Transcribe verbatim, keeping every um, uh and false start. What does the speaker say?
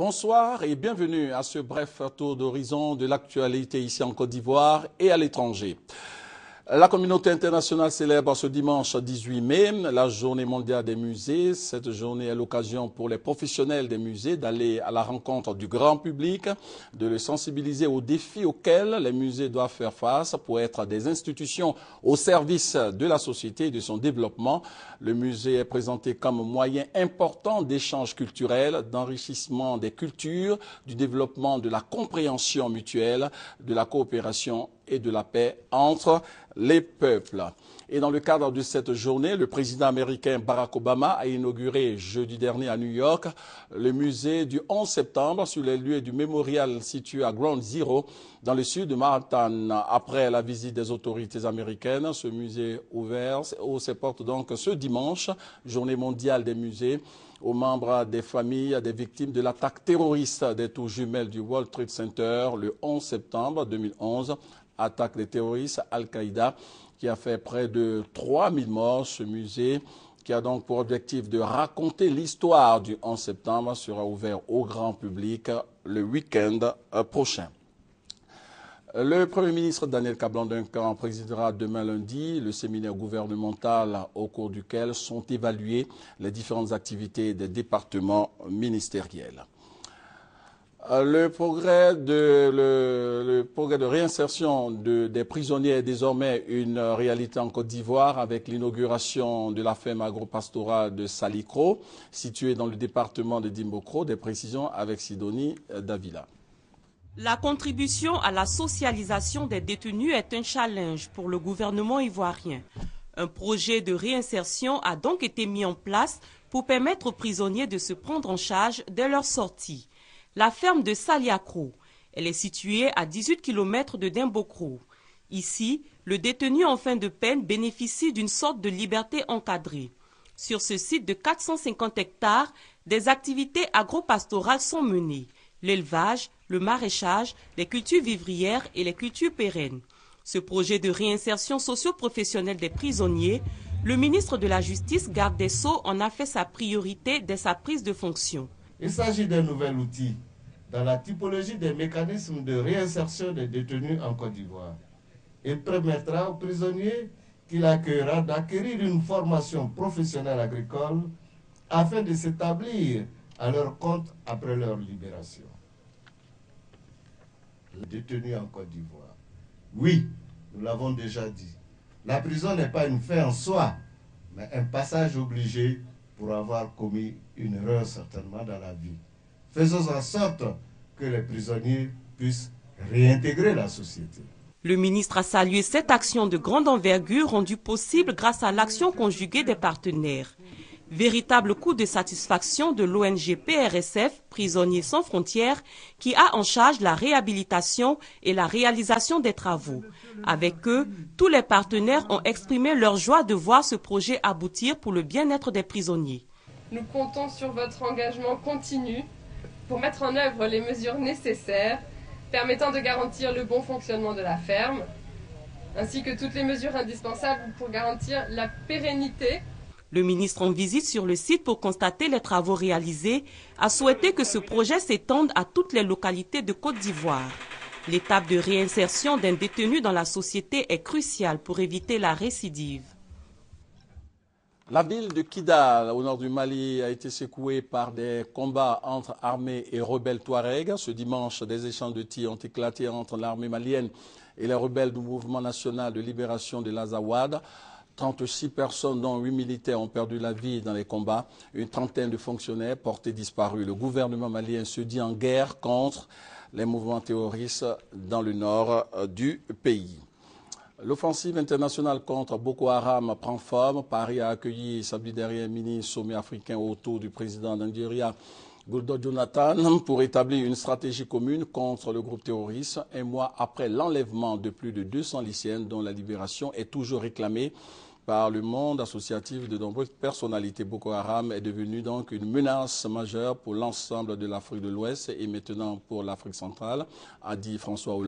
Bonsoir et bienvenue à ce bref tour d'horizon de l'actualité ici en Côte d'Ivoire et à l'étranger. La communauté internationale célèbre ce dimanche dix-huit mai la journée mondiale des musées. Cette journée est l'occasion pour les professionnels des musées d'aller à la rencontre du grand public, de le sensibiliser aux défis auxquels les musées doivent faire face pour être des institutions au service de la société et de son développement. Le musée est présenté comme moyen important d'échange culturel, d'enrichissement des cultures, du développement de la compréhension mutuelle, de la coopération et de la paix entre les peuples. Et dans le cadre de cette journée, le président américain Barack Obama a inauguré jeudi dernier à New York le musée du onze septembre sur les lieux du mémorial situé à Ground Zero dans le sud de Manhattan. Après la visite des autorités américaines, ce musée ouvert ses portes donc ce dimanche, journée mondiale des musées, aux membres des familles des victimes de l'attaque terroriste des tours jumelles du World Trade Center le onze septembre deux mille onze. Attaque des terroristes Al-Qaïda qui a fait près de trois mille morts. Ce musée, qui a donc pour objectif de raconter l'histoire du onze septembre, sera ouvert au grand public le week-end prochain. Le Premier ministre Daniel Kablan-Duncan présidera demain lundi le séminaire gouvernemental au cours duquel sont évaluées les différentes activités des départements ministériels. Le progrès de, le, le progrès de réinsertion de, des prisonniers est désormais une réalité en Côte d'Ivoire avec l'inauguration de la ferme agropastorale de Salikro, située dans le département de Dimbokro. Des précisions avec Sidonie Davila. La contribution à la socialisation des détenus est un challenge pour le gouvernement ivoirien. Un projet de réinsertion a donc été mis en place pour permettre aux prisonniers de se prendre en charge dès leur sortie. La ferme de Saliakro, elle est située à dix-huit kilomètres de Dimbokro. Ici, le détenu en fin de peine bénéficie d'une sorte de liberté encadrée. Sur ce site de quatre cent cinquante hectares, des activités agropastorales sont menées. L'élevage, le maraîchage, les cultures vivrières et les cultures pérennes. Ce projet de réinsertion socio-professionnelle des prisonniers, le ministre de la Justice, garde des Sceaux, en a fait sa priorité dès sa prise de fonction. Il s'agit d'un nouvel outil dans la typologie des mécanismes de réinsertion des détenus en Côte d'Ivoire. Il permettra aux prisonniers qu'il accueillera d'acquérir une formation professionnelle agricole afin de s'établir à leur compte après leur libération. Les détenus en Côte d'Ivoire. Oui, nous l'avons déjà dit, la prison n'est pas une fin en soi, mais un passage obligé pour avoir commis une erreur certainement dans la vie. Faisons en sorte que les prisonniers puissent réintégrer la société. Le ministre a salué cette action de grande envergure rendue possible grâce à l'action conjuguée des partenaires. Véritable coup de satisfaction de l'O N G P R S F, Prisonniers sans frontières, qui a en charge la réhabilitation et la réalisation des travaux. Avec eux, tous les partenaires ont exprimé leur joie de voir ce projet aboutir pour le bien-être des prisonniers. Nous comptons sur votre engagement continu pour mettre en œuvre les mesures nécessaires permettant de garantir le bon fonctionnement de la ferme, ainsi que toutes les mesures indispensables pour garantir la pérennité. Le ministre en visite sur le site pour constater les travaux réalisés a souhaité que ce projet s'étende à toutes les localités de Côte d'Ivoire. L'étape de réinsertion d'un détenu dans la société est cruciale pour éviter la récidive. La ville de Kidal, au nord du Mali, a été secouée par des combats entre armées et rebelles touaregs. Ce dimanche, des échanges de tirs ont éclaté entre l'armée malienne et les rebelles du mouvement national de libération de l'Azawad. trente-six personnes, dont huit militaires, ont perdu la vie dans les combats. Une trentaine de fonctionnaires portés disparus. Le gouvernement malien se dit en guerre contre les mouvements terroristes dans le nord du pays. L'offensive internationale contre Boko Haram prend forme. Paris a accueilli samedi dernier un mini-sommet africain autour du président d'Algérie, Goodluck Jonathan, pour établir une stratégie commune contre le groupe terroriste, un mois après l'enlèvement de plus de deux cents lycéennes dont la libération est toujours réclamée par le monde associatif de nombreuses personnalités. Boko Haram est devenu donc une menace majeure pour l'ensemble de l'Afrique de l'Ouest et maintenant pour l'Afrique centrale, a dit François Hollande.